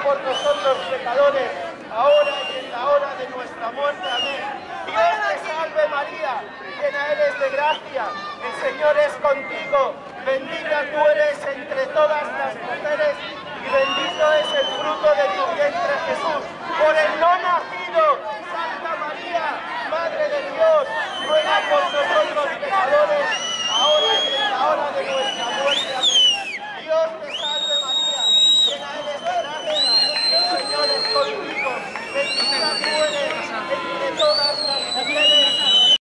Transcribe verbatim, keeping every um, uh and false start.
por nosotros pecadores, ahora y en la hora de nuestra muerte. Amén. Dios te salve María, llena eres de gracia, el Señor es contigo, bendita tú eres entre todas las mujeres y bendito es el